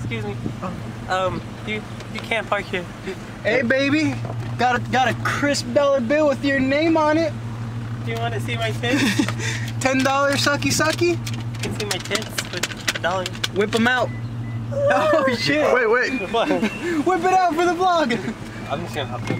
excuse me. You can't park here. Hey, baby. Got a crisp dollar bill with your name on it. Do you want to see my tits? $10 sucky sucky? You can see my tits for $1. Whip them out. Oh shit. Wait. What? Whip it out for the vlog. I'm just gonna hop in.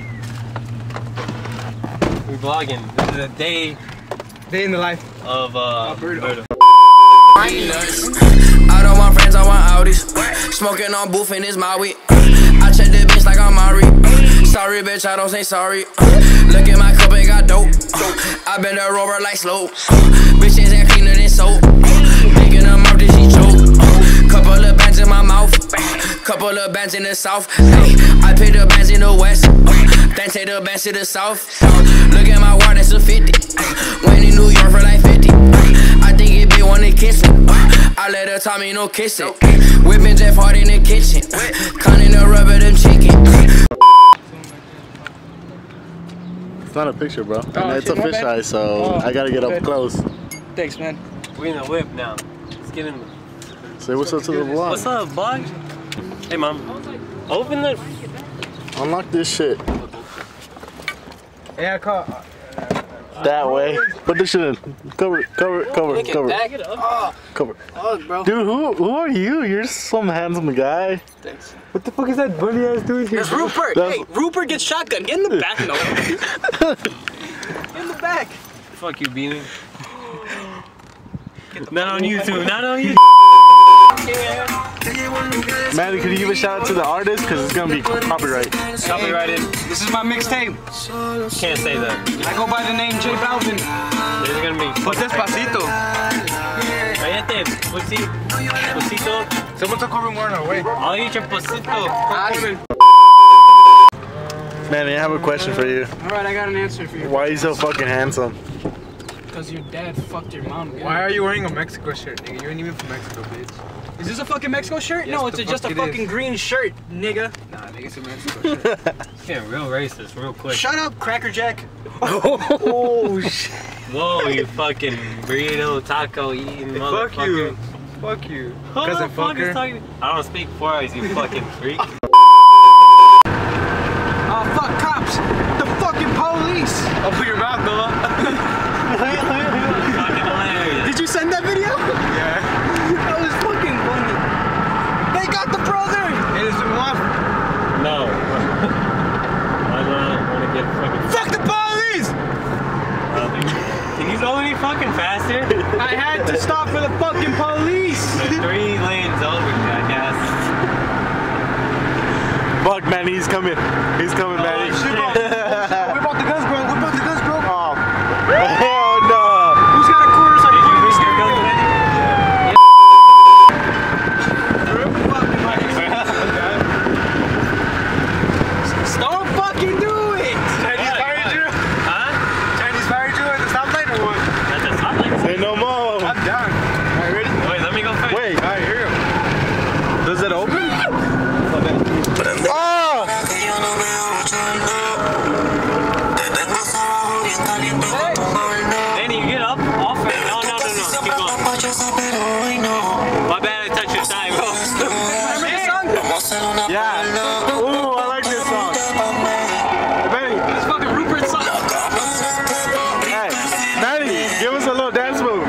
We're vlogging. This is a day in the life of Alberto. I don't want friends, I want Audis. Smoking on booth in his Maui. I check the bitch like I'm Mari. Sorry, bitch, I don't say sorry. Look at my cup, it got dope. I been a rover like slow. Bitches ain't cleaner than soap. Making them up, did she choke? Couple of bands in my mouth. Couple of bands in the south. Hey, I pay the bands in the west. Then take the bands to the south. Look at my wall, that's a 50. Went in New York for like 50. I think it be wanna kiss me. I let her tell me no kissing. Whipping Jeff Hard in the kitchen. Cutting the rubber, them chicken. It's not a picture, bro. And it's a fisheye, so I gotta get up close. Thanks, man. We're in the whip now. Let's get in. Say what's up to the vlog. What's up, vlog? Hey, mom. Open the. Unlock this shit. Yeah, call. That way. Put this shit in. Cover it. Back it up. Cover it. Oh, bro. Dude, who are you? You're some handsome guy. Thanks. What the fuck is that bunny ass doing here? It's Rupert. Hey, Rupert gets shotgun. Get in the back, no. Get in the back. Fuck you, Beanie. Not on YouTube. Not on YouTube. Manny, could you give a shout out to the artist? Because it's going to be copyright. Copyrighted. This is my mixtape. Can't say that. I go by the name J Balvin. There's gonna be. Pues despacito. Cállate, Pusito. Someone took over more on our way. I'll eat your Pusito. Manny, I have a question for you. Alright, I got an answer for you. Why are you so fucking handsome? Because your dad fucked your mom. Good. Why are you wearing a Mexico shirt, nigga? You ain't even from Mexico, bitch. Is this a fucking Mexico shirt? Yes, No, it's just a fucking green shirt, nigga. Nah, nigga, it's a Mexico shirt. It's getting real racist real quick. Shut up, Cracker Jack. Oh, shit. Whoa, you fucking burrito taco eating motherfucker. Fuck you. Fuck you. Who the Cousin fuck is fucker. talking? I don't speak for us, you fucking freak. Oh, fuck cops. The fucking police. Open your mouth, Noah. Fucking hilarious. Did you send that video? Yeah. That was fucking funny. They got the brother. It is one. No. I don't want to get fucking. Fuck the police. Can you go any fucking faster? I had to stop for the fucking police. The 3 lanes over, jackass. Fuck, Manny, he's coming. He's coming, Manny. Whip out the guns, bro. Whip out the guns, bro. Oh, hell no. Who's got a quarter so I can Did you use bring your gun? Don't fucking do it. Chinese fired you? Huh? Chinese fired you at the stoplight or what? That's a stoplight. Say no more. I'm down. Alright, ready? Wait, let me go first. Wait, Alright, here you go. does it open? Oh! Danny, you get up, off it. No, keep going. My bad, I touched your side, bro. Remember this song? Yeah. Ooh, I like this song. Hey, Manny. It's fucking Rupert's song. Hey, Manny, give us a little dance move.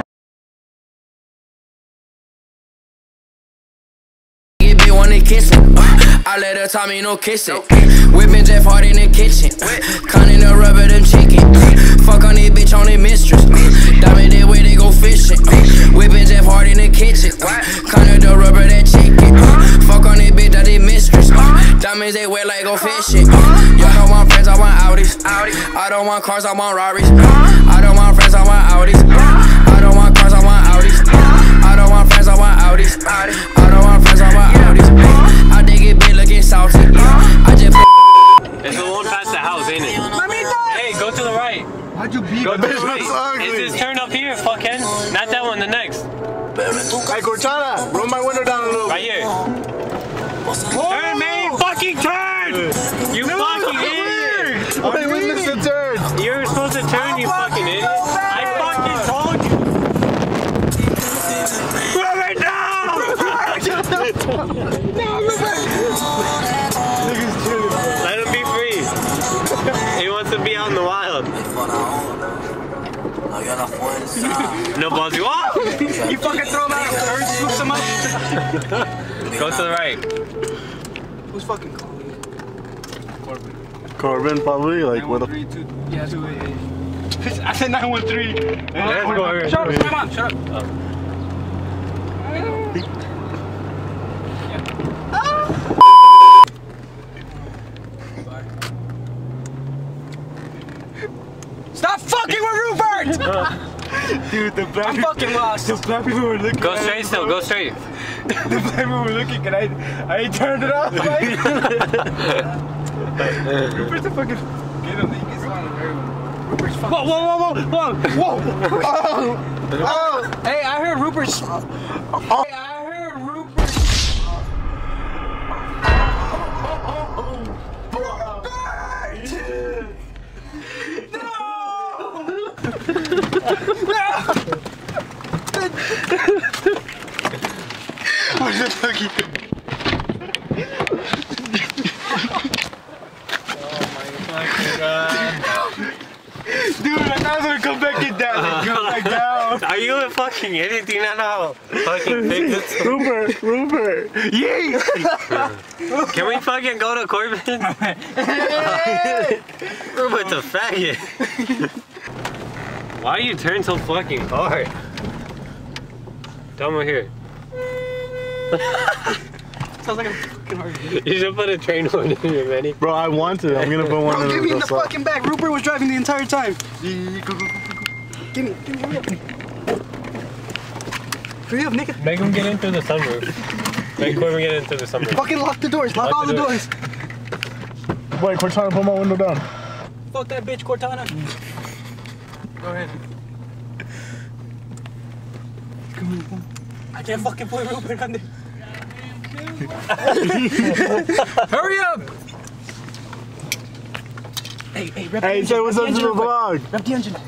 It be wanna kiss it. I let her tell me no kissing. Whipping Jeff Hard in the kitchen. Cutting the rubber, them chicken. Fuck on this bitch on the mistress. Diamond that way they go fishing. Whipping Jeff Hard in the kitchen. Cutting the rubber, that chicken. Fuck on this bitch, that the mistress. Diamonds they wear like go fishing. Y'all don't want friends, I want Audis. I don't want cars, I want Rarries. I don't want friends, I want Audis. I don't want cars, I want Audis. I don't want friends, I want Audis. I don't want friends, I want Audis. I think it be looking salty. I just. It's the one past the house, ain't it? Hey, go to the right. Why'd you beat Go to me? the right. It's this turn up here, fuckhead. Not that one, the next. Hey, Cortana, roll my window down a little. Right here. Turn, man! Fucking turn! You fucking idiot! Wait, witness the turn. You were supposed to turn, you fucking idiot. I fucking told you. Move it down! Let him be free. He wants to be out in the wild. No balls. Whoa! You fucking throw him out or swoop him up. Go to the right. Who's fucking calling? Corbin probably, like what the... Yeah, 288. I said 913. Let's go here. Shut up, come on, shut up. Stop fucking with Rupert! Dude, the black I'm fucking lost. The black people were looking. Go straight still, go straight. The black people were looking, and I turned it off. Like, Rupert's a fucking. Get him, you can spawn everyone. Rupert's fucking. Whoa! Oh! Hey, I heard Rupert's. Hey, I heard Rupert's. Where's the fucking? Dude, I thought I was gonna come back in down. Come back down. Are you a fucking idiot? Do you not know how fucking fix this? Rupert! Yay! Can we fucking go to Corbin? Rupert's a faggot. Why do you turn so fucking hard? Tell me here. Sounds like a fucking hard. You should put a train one in your mini. Bro, I want to. I'm gonna put one Bro, in get me in the slot. fucking back. Rupert was driving the entire time. Give me, hurry up. Hurry up, nigga. Make him get into the sunroof. Make Corbin get into the sunroof. Fucking lock the doors. Lock all the doors. Wait, we're trying to put my window down. Fuck that bitch, Cortana. Go ahead. I can't fucking put Rupert on there. Hurry up! Hey, rep the engine. Say what's up to the real quick. vlog. Rep the engine.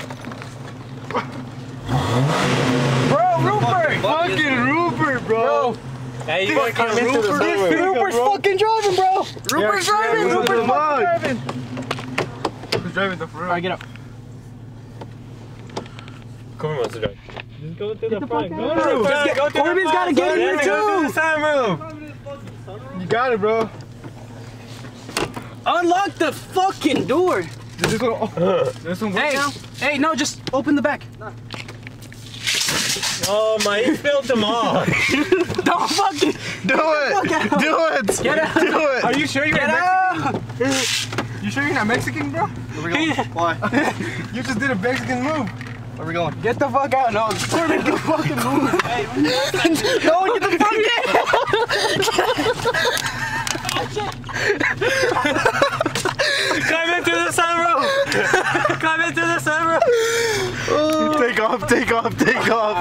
Bro, Rupert! Fucking Rupert, bro. Hey, you gotta come into the sunroof. Rupert's fucking driving, bro! Rupert's driving! yeah, Rupert's yeah. fucking driving! Who's driving the front? Alright, get up. Corbin wants to drive. Just go to the front. Go Corbin's gotta get in here Go to too! the sunroof. You got it, bro. Unlock the fucking door! This one work now? Hey, no, just open the back. Oh my, he spilled them all. Don't fucking Do it! Do it! get out! Do it! Are you sure you're Get not out! Mexican? You sure you're not Mexican, bro? Where we going? Why? You just did a Mexican move. Where we going? Get the fuck out! No, Corbin, get the fucking move! Hey, no, get the fuck Climb into the sunroof. Climb into the sunroof. Take off, take off, take off.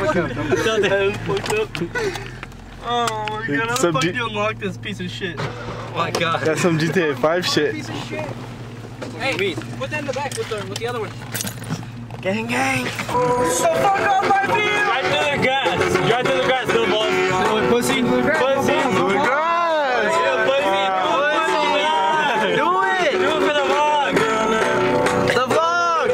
Oh my god, how Some the fuck G- do you unlock this piece of shit? Oh my god. That's some GTA 5 shit. Piece of shit. Hey, put that in the back with the other one. Gang, gang. The fuck off my feet! Drive to the grass. Drive to the grass, little boy. Pussy. Pussy. To the grass. Yeah, pussy. Do it. Do it for the vlog. The vlog!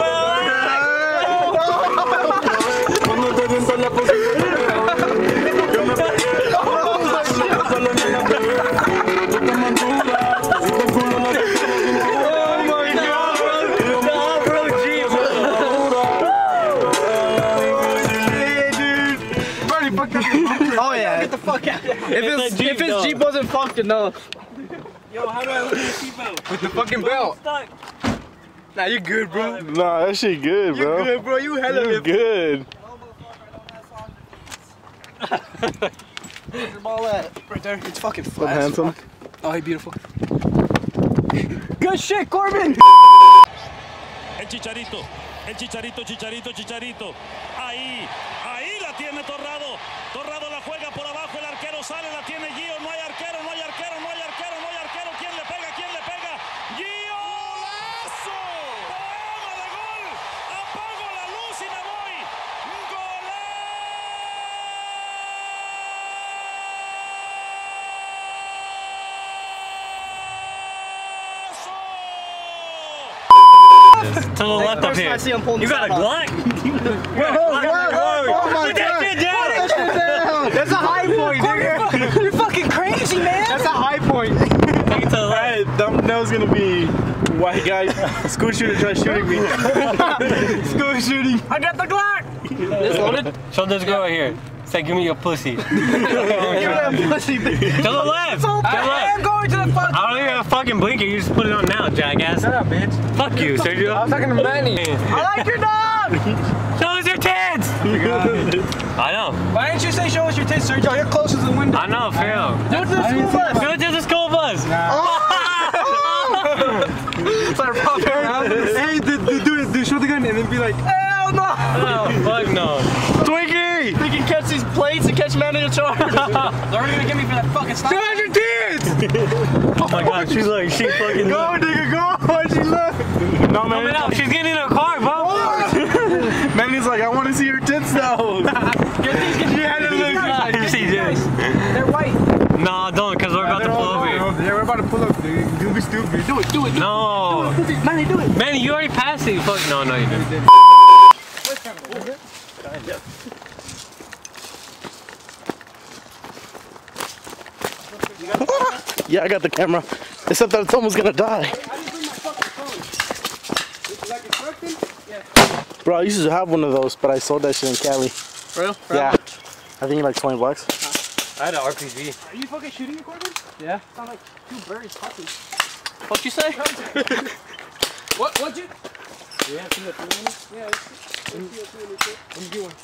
Oh yeah. Get the fuck out. If his Jeep wasn't fucked enough. Yo, how do I open the seatbelt? With the fucking belt. Stuck. Nah, you good, bro. Nah, that shit good, bro. You good, bro. You hella You good. Where's your ball at? Right there. It's fucking Some flat. as handsome. fuck. Oh, hey, beautiful. Good shit, Corbin! El Chicharito, Chicharito. Ahí la tiene Torrado. Torrado la juega por abajo, el arquero sale, la tiene Gio. No hay arquero. ¿Quién le pega? Gio. ¡Golazo! ¡Poema de gol! Apago la luz y me voy. is. To the left of here. I see him pulling You got a Glock? Oh my Put that God. shit down! That's a high point, nigga. You're fucking crazy, man. That's a high point. Take it to the left. Alright, thumbnail's gonna be white guy, school shooter tries shooting me. School shooting. I got the Glock. It's loaded. Show this girl right here. Say, give me your pussy. To Give me that pussy. the left! To the left! I am going to the fuck. I don't even have a fucking blinker, you just put it on now, jackass. Shut up, bitch. Fuck you, Sergio. I was talking to Manny. I like your dog. Show us your tits! I know. Why didn't you say show us your tits, Sergio? You're closer to the window. I know, Phil. Do it to the school bus. Do it to the school bus! Hey, do show the gun and then be like, Hell no. Oh, fuck no. Twinkie! They can catch these plates and catch man in a charge. They're already gonna get me for that fucking stop. show us your tits! Oh my god, she fucking Go, nigga, go. Why'd she left? No, coming man. out. She's getting in her car, bro. Manny's like, I want to see your tits now. Get these, get You had to look. She did. They're white. No, don't, because we're about to pull over here. Yeah, we're about to pull up, dude. You'll be stupid. Do it, do it. No. Manny, do it. Manny, you already passed it. Fuck. No, you didn't. Yeah, I got the camera. Except that it's almost gonna die. Bro, I used to have one of those, but I sold that shit in Cali. Real? Yeah. I think like 20 bucks. I had an RPG. Are you fucking shooting equipment? Yeah. Sound like two birds talking. What'd you say? What'd you? Yeah, see that thing? Yeah, let me get one.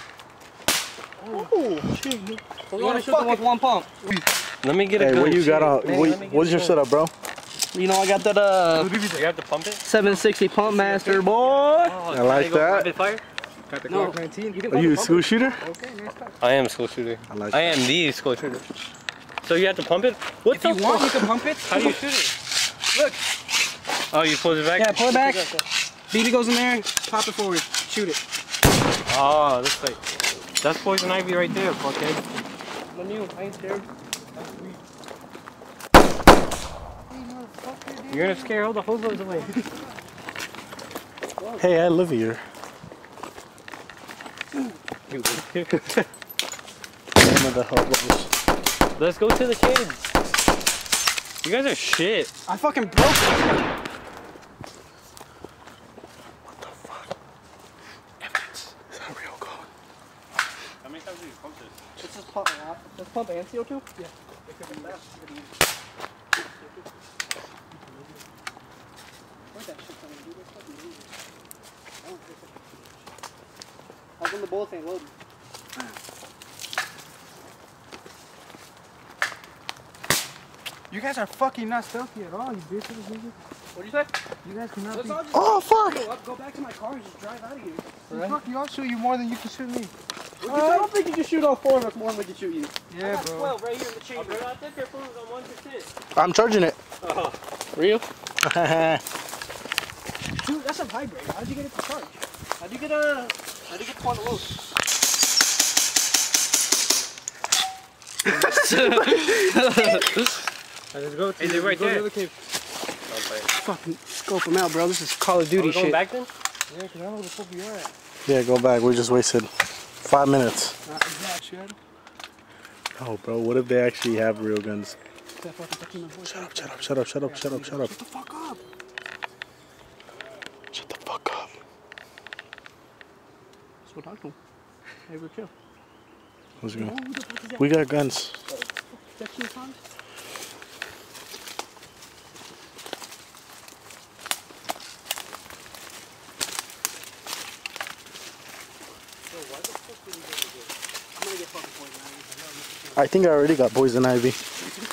Oh, shit. You wanna shoot them with one pump? Let me get a Hey, gun. what you got on? Let me get What's your a gun. setup, bro? You know I got that You have to pump it? 760 pump master, boy. Oh, I like gotta go that. rapid fire? Got the No. Glock 19. You can Are you a school shooter? Okay, nice talk. I am a school shooter. I like I am the school shooter. So you have to pump it? What If you want, you can pump it. How do you shoot it? Look. Oh, you pull it back? Yeah, pull it back. BB goes in there, pop it forward, shoot it. Oh, that's poison ivy right there, fuckhead. On you, I ain't scared. You're gonna scare all the hobos away. Hey, I live here. Let's go to the shades. You guys are shit. I fucking broke it. How many times did you pump this? Let's just pump it out. Let's pump and CO2? Yeah. How come the bullets ain't loading? You guys are fucking not stealthy at all, you bitches. What'd you say? You guys cannot be. Oh, fuck! Go back to my car and just drive out of here. Fuck you, I'll shoot you more than you can shoot me. I don't think you can shoot all four of us more than we can shoot you. Yeah, I got bro. 12 right here in the chamber. I think your phone's on 1%. I'm charging it. Oh. Real? Dude, that's a vibrator. How did you get it to charge? How did you get the one to load? Let's go. Is it right there? Fucking scope them out, bro. This is Call of Duty Are we going shit. back then? Yeah, because I don't know where the fuck you are at. Yeah, go back. We just wasted 5 minutes. Shit. Oh, bro, what if they actually have real guns? That fucking touching my voice. Shut up, shut up, shut up, shut up, shut up, shut up. Shut the fuck up. Shut the fuck up. That's what I talk to him. Hey, we're chill. Who's going? Who the fuck is that? We got guns. That your son? I think I already got poison ivy.